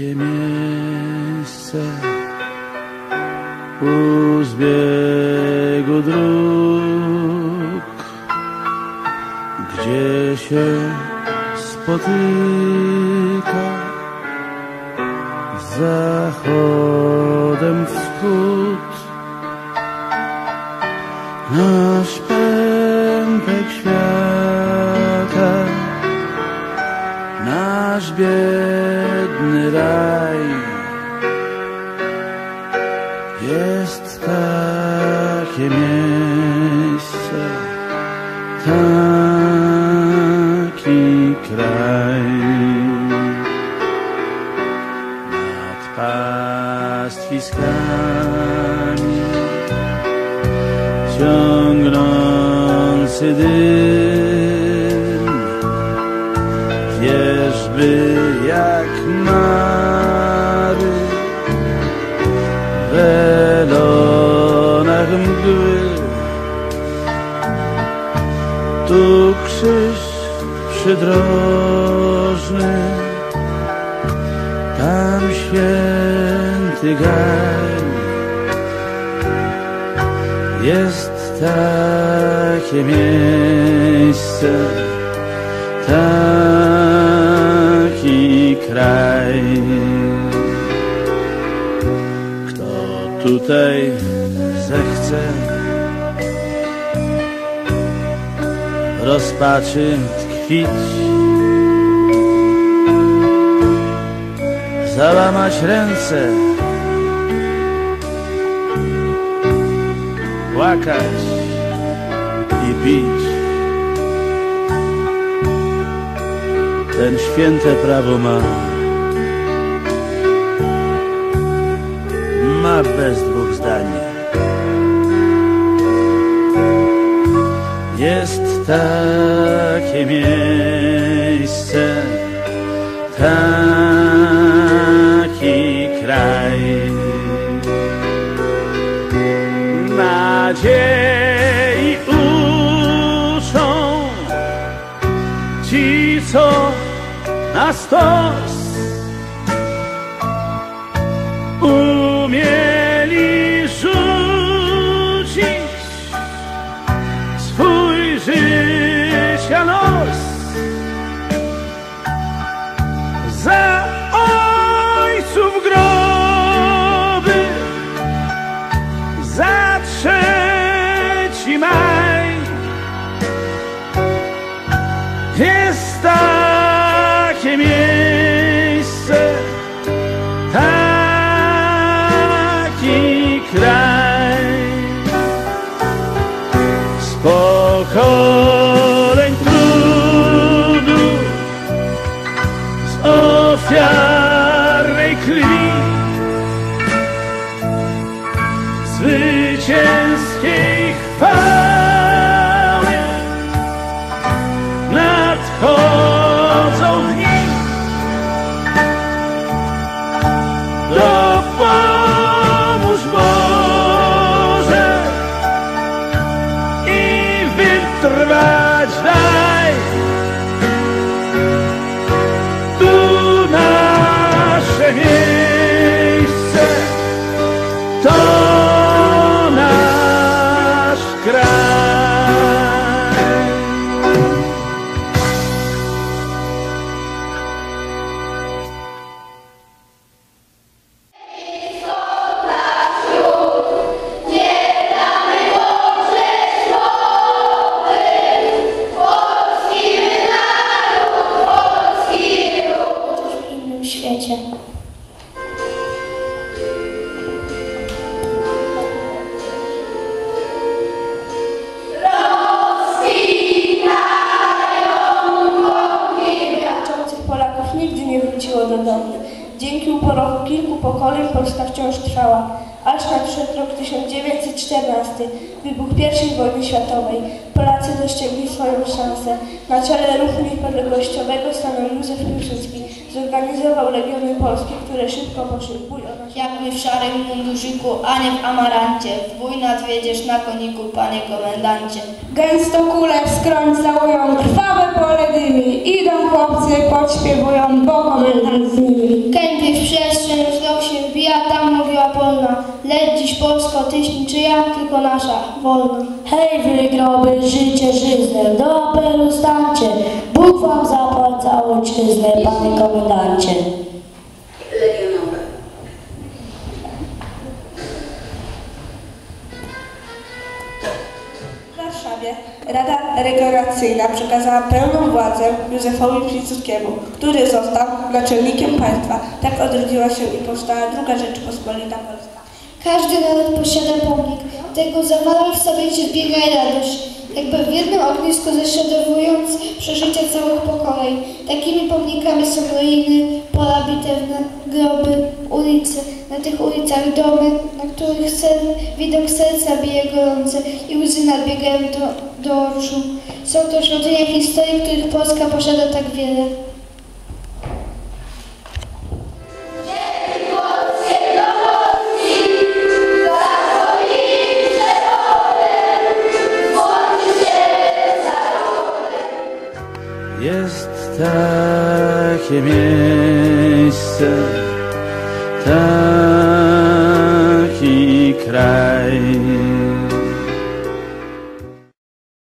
takie miejsce u zbiegu dróg, gdzie się spotyka z zachodem wschód. Nasz pępek świata, nasz biedny raj, jest takie miejsce, taki kraj. Nad pastwiskami ciągnący dym, wierzby jak mary w welonach mgły. Tu krzyż przydrożny, tam święty gaj. Jest takie miejsce, taki kraj. Kto tutaj zechce rozpaczy tkwić, załamać ręce, płakać i bić, ten święte prawo ma bez dwóch zdań. Jest takie miejsce, taki kraj. Nadziei uczą ci, co na stos umieli rzucić swój życia los za ojców groby, za 3 maj. Jest takie miejsce, taki kraj. Z pokoleń trudu, z ofiarnej krwi, zwycięskiej chwały nadchodzą dni. Dopomóż Boże i wytrwać daj. Tu nasze miejsce, to nasz kraj. W innym świecie. Milczących Polaków nigdy nie wróciło do domu. Dzięki uporowi kilku pokoleń Polska wciąż trwała, aż nadszedł rok 1914, wybuch I wojny światowej. Polacy dostrzegli swoją szansę. Na czele ruchu niepodległościowego stanął Józef Piłsudski. Zorganizował Legiony Polskie, które szybko poszły w bój o nasze jak my w szarym mundurzyku, a nie w amarancie. W bój nadwiedziesz na koniku, panie komendancie. Gęsto kule w skroń całują, krwawe pole dymi. Idą chłopcy, podśpiewują, bo komendant z nimi. Kępie w przestrzeń, wzrok się wbija, tam mówiła polna. Lecz dziś Polsko, tyś niczyja, tylko nasza, wolna. Hej wy groby, życie żyzne, do apelu stańcie. Bóg wam zapłaca ojczyznę, panie komendancie. Legionowe. W Warszawie Rada Regeneracyjna przekazała pełną władzę Józefowi Piłsudskiemu, który został naczelnikiem państwa. Tak odrodziła się i powstała II Rzeczypospolita Polska. Każdy naród posiada pomnik. Tego zawala w sobie cierpienia i radość. Jakby w jednym ognisku zeszedowując przeżycia całych pokoleń. Takimi pomnikami są ruiny, pola bitewne, groby, ulice. Na tych ulicach domy, na których widok serca bije gorące i łzy nadbiegają do oczu. Są to świątynie historii, których Polska posiada tak wiele. Jest takie miejsce, taki kraj.